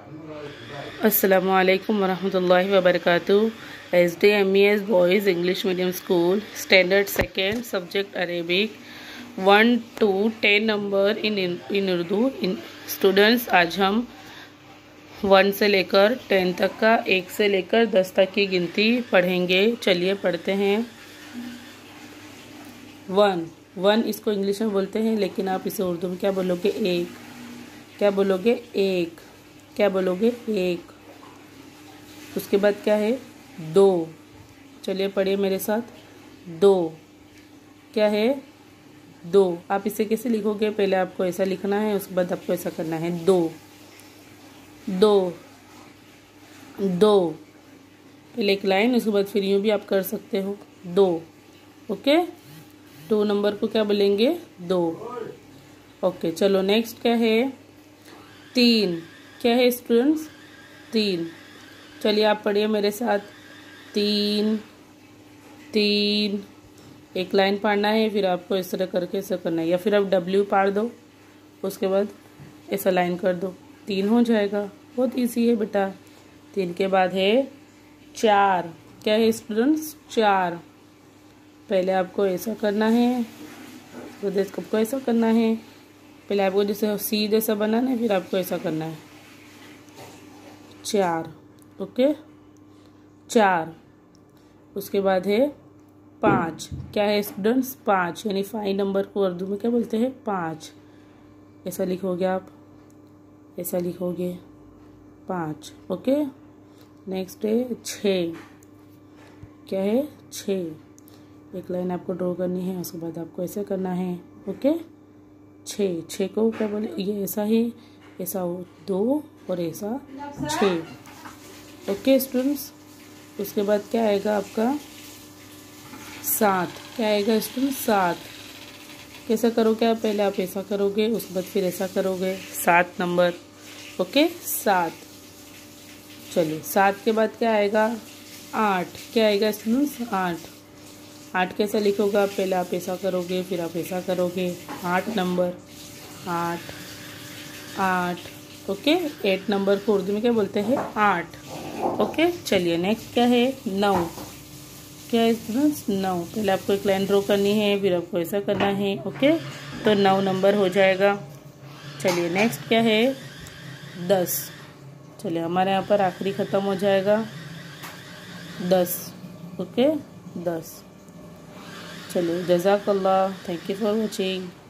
अस्सलामु अलैकुम वरहमतुल्लाहि वबरकातुहू। SDMES boys English medium school, standard second, subject Arabic, 1 to 10 number in Urdu. Students, आज हम 1 से लेकर 10 तक का, 1 से लेकर 10 तक की गिनती पढ़ेंगे। चलिए पढ़ते हैं। 1 इसको इंग्लिश में बोलते हैं, लेकिन आप इसे उर्दू में क्या बोलोगे? एक। क्या बोलोगे? एक। क्या बोलोगे? एक। उसके बाद क्या है? 2। चलिए पढ़िए मेरे साथ। 2 क्या है? 2। आप इसे कैसे लिखोगे? पहले आपको ऐसा लिखना है, उसके बाद आपको ऐसा करना है। 2 2 2। पहले एक लाइन, उसके बाद फिर यूँ भी आप कर सकते हो। 2। ओके, 2 नंबर को क्या बोलेंगे? 2। ओके, चलो नेक्स्ट क्या है? 3। क्या है स्टूडेंट्स? 3। चलिए आप पढ़िए मेरे साथ। 3 3। एक लाइन पढ़ना है, फिर आपको इस तरह करके ऐसा करना है, या फिर आप W पढ़ दो, उसके बाद ऐसा लाइन कर दो, 3 हो जाएगा। बहुत इजी है बेटा। 3 के बाद है 4। क्या है स्टूडेंट्स? 4। पहले आपको ऐसा करना है, तो आपको ऐसा करना है। पहले आपको जैसे सीधे सा बनाना है, फिर आपको ऐसा करना है। 4। ओके, 4। उसके बाद है 5। क्या है स्टूडेंट्स? 5, यानी 5 नंबर को उर्दू में क्या बोलते हैं? 5। ऐसा लिखोगे आप, ऐसा लिखोगे 5। ओके, नेक्स्ट है 6। क्या है? 6। एक लाइन आपको ड्रॉ करनी है, उसके बाद आपको ऐसे करना है। ओके, 6 को क्या बोले? ये ऐसा ही, ऐसा 2 और ऐसा 6। ओके स्टूडेंट्स, उसके बाद क्या आएगा आपका? 7। क्या आएगा स्टूडेंट्स? 7। कैसा करोगे आप? पहले आप ऐसा करोगे, उसके बाद फिर ऐसा करोगे। 7 नंबर। ओके, 7। चलिए 7 के बाद क्या आएगा? 8। क्या आएगा स्टूडेंट्स? 8। 8 कैसा लिखोगे आप? पहले आप ऐसा करोगे, फिर आप ऐसा करोगे। 8 नंबर। 8 8। ओके, 8 नंबर को उर्दू में क्या बोलते हैं? 8। ओके, चलिए नेक्स्ट क्या है? 9। क्या है स्टूडेंट्स? 9। पहले आपको एक लाइन ड्रॉ करनी है, फिर आपको ऐसा करना है। ओके, तो 9 नंबर हो जाएगा। चलिए नेक्स्ट क्या है? 10। चलिए हमारे यहाँ पर आखिरी ख़त्म हो जाएगा। 10। ओके, 10। चलिए, जज़ाकल्लाह, थैंक यू फॉर वॉचिंग।